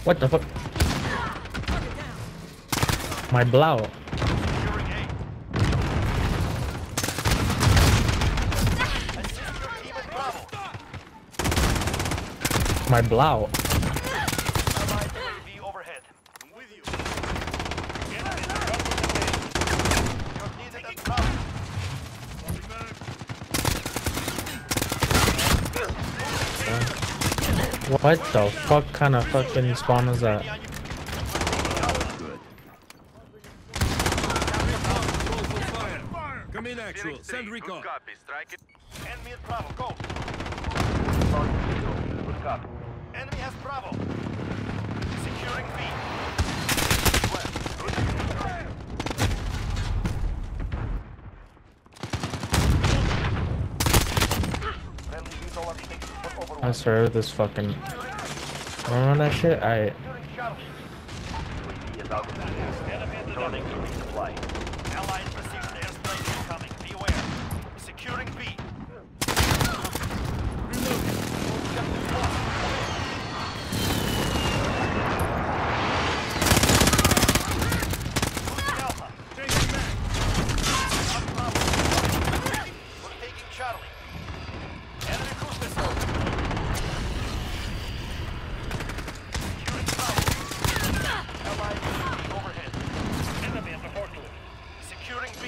What the fuck? My blau. My blau. What the fuck kind of fucking spawn is that? Come in, actual. Send recon. Copy. Strike it. Enemy at Bravo. Go. Good copy. Enemy has Bravo. Securing B. I swear this fucking. Remember that shit? Enemy to resupply. Allied precision airstrike incoming. Be aware. Securing B. Alpha. We're taking Charlie. Enemy cruise missile. Securing Bravo. Allied overhead. Enemy at the portal. Securing B.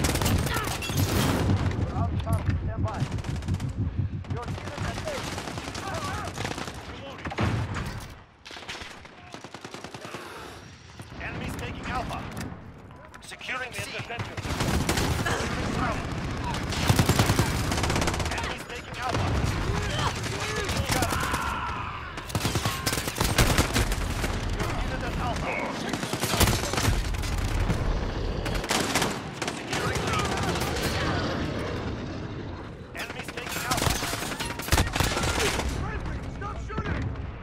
Out Charlie, stand by. Your unit at A. Enemies taking Alpha. Securing C. Enemies taking Alpha. Your unit at Alpha. Securing B. Enemies taking Alpha. Stop shooting!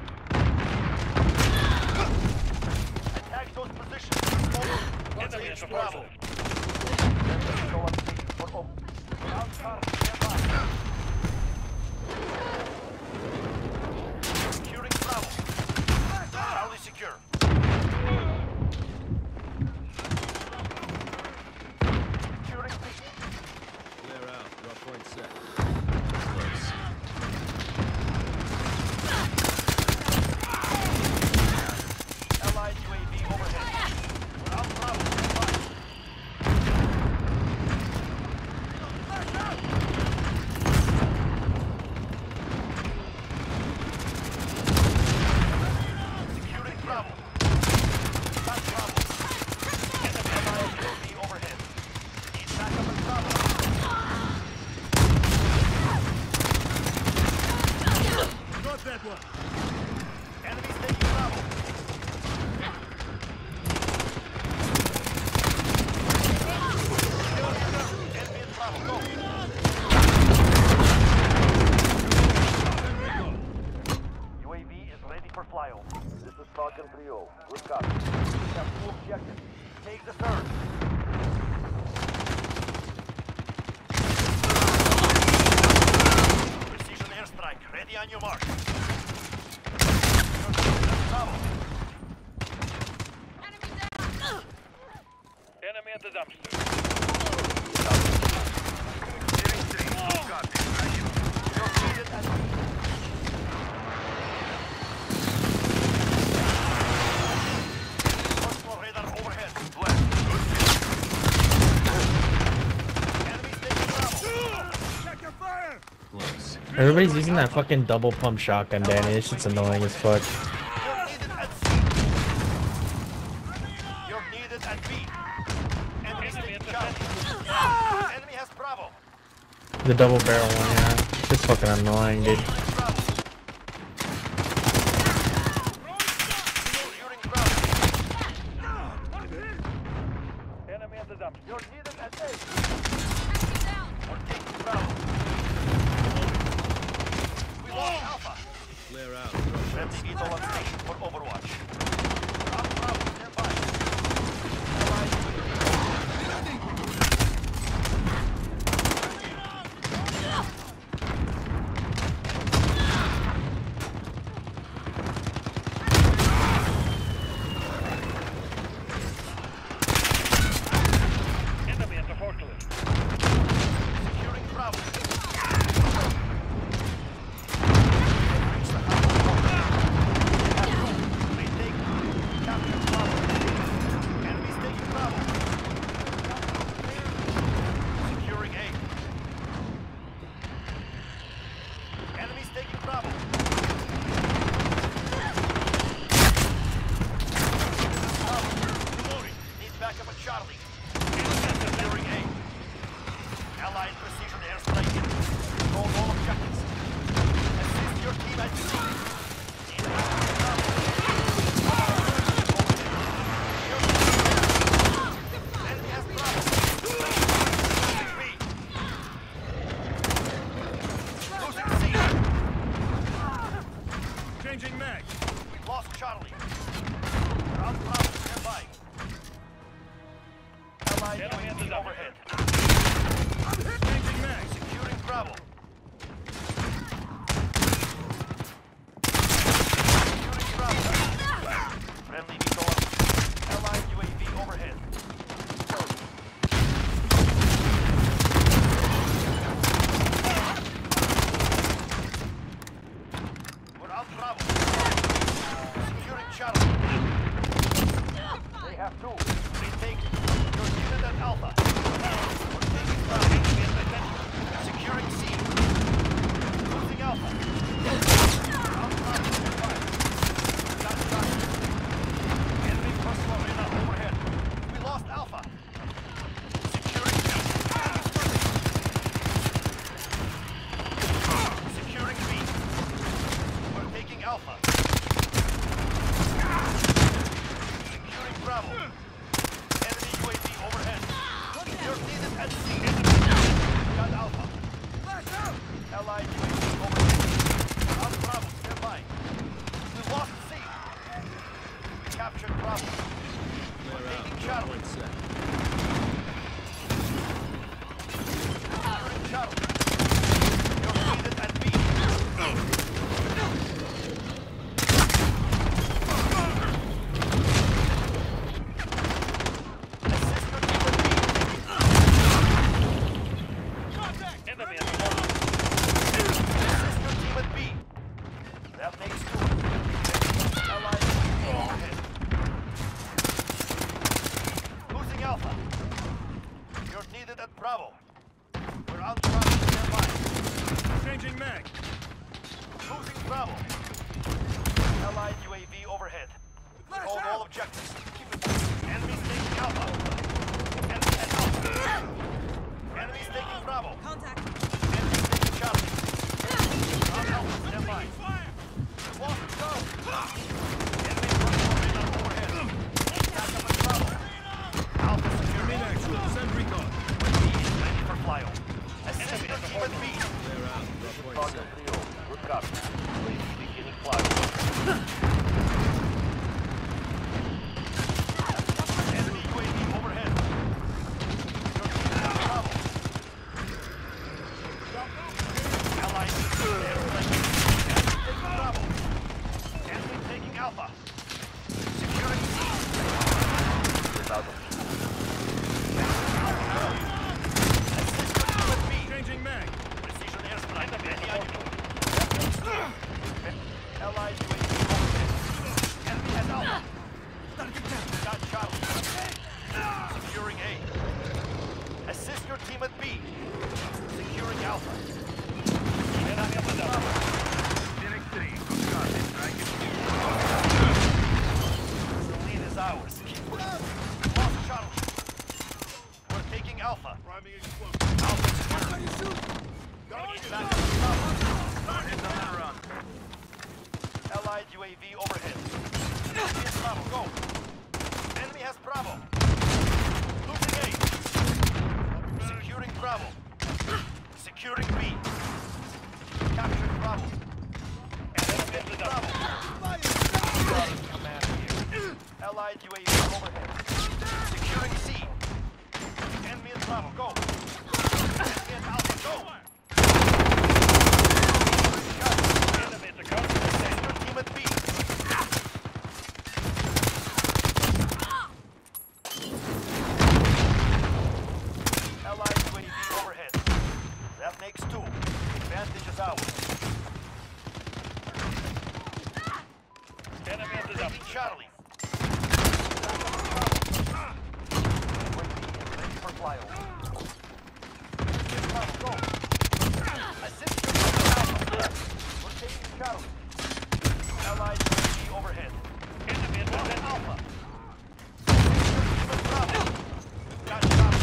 Attack those positions. Enemy at Bravo. Securing Bravo. Charlie secure. Securing B. Clear out. Drop point set. Allied UAV overhead. We're out Bravo. Securing Bravo. Got Bravo. Enemy allied UAV overhead. Need backup at Bravo. Got that one. Enemies taking Bravo. Enemy at Bravo. Go. UAV is ready for flyover. This is Falcon 3-0. Good copy. We have two objectives. Take the third. Precision airstrike. Ready on your mark. Bravo. Enemy at the dumpster. You're needed at personal radar overhead. Enemies taking Bravo. Check your fire. Close. Everybody's using that fucking double pump shotgun, Danny. This shit's annoying as fuck. You're needed at C. You're needed at B. Enemies taking Charlie. Enemy has Bravo. The double barrel one, yeah. It's fucking annoying, dude. Bravo. Securing Bravo. Enemy at the dump. You're needed at A. We're taking Bravo. We lost Alpha. Clear out. Red TV's on station for Overwatch. Up Bravo, stand by. Bravo. We're on Bravo. Stand by. Changing mag. Losing Bravo. Allied UAV overhead. Hold all objectives. Keep it. Enemies taking Alpha. Enemy at Alpha. Enemies taking Bravo. Contact. Enemies taking Charlie. On Alpha. Stand by. Lost go. Enemy running overhead. Back up at Bravo. Alpha secure. Enemy in actual. Send recon. B is ready for flyover. Assist your team at B. Clear out. Drop point Falcon set. 3-0. Good copy. UAV beginning flyover. Enemy UAV overhead. Your team is on Bravo. Allied airstrike. Enemy taking Bravo. Enemy taking Alpha. Securing C. Assist your team at B. Changing mag. Precision airstrike. Allied UAV overhead. Enemy has Alpha. Got Charlie. Securing A. Assist your team at B. Securing Alpha. Enemy at Bravo. Phoenix 3. Good copy. The lead is ours. Lost Charlie. We're taking Alpha. Priming explosive. Alpha secured. Back up Bravo. Target on the run. Allied UAV overhead. Enemy has Bravo. Go. Enemy has Bravo. Losing A. Securing Bravo. Securing B. Capturing Bravo. Enemy taking Bravo. Allied UAV overhead. Securing C. Enemy at Bravo. Go. Enemy at Alpha. Go. Enemy at the counter. Assist your team at B. Allied UAV overhead. That makes 2. Advantage is ours. Enemy at the taking Charlie. UAV is ready for flyover. Get Bravo, go. Assist your team at Alpha. We're taking Charlie. Allied UAV overhead. Enemy at Alpha. Assist your team at Bravo. Got Charlie.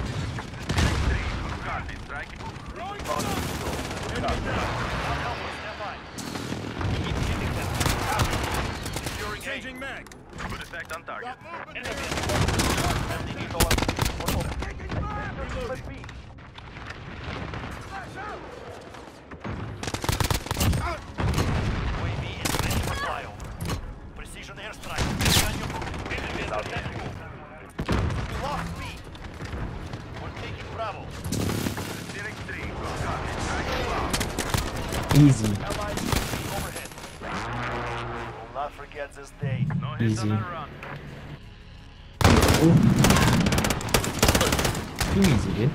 Changing mag. Good effect on target. UAV is ready for flyover. Precision airstrike. Enemy is ahead. We lost B. We're taking Bravo. Phoenix 3. Good copy. Tracking low. Easy. Allied UAV overhead. Will not forget this day. No hits Easy. on that run. Too easy, dude.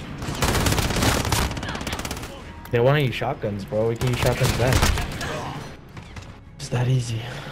They want to use shotguns, bro. We can use shotguns back. It's that easy.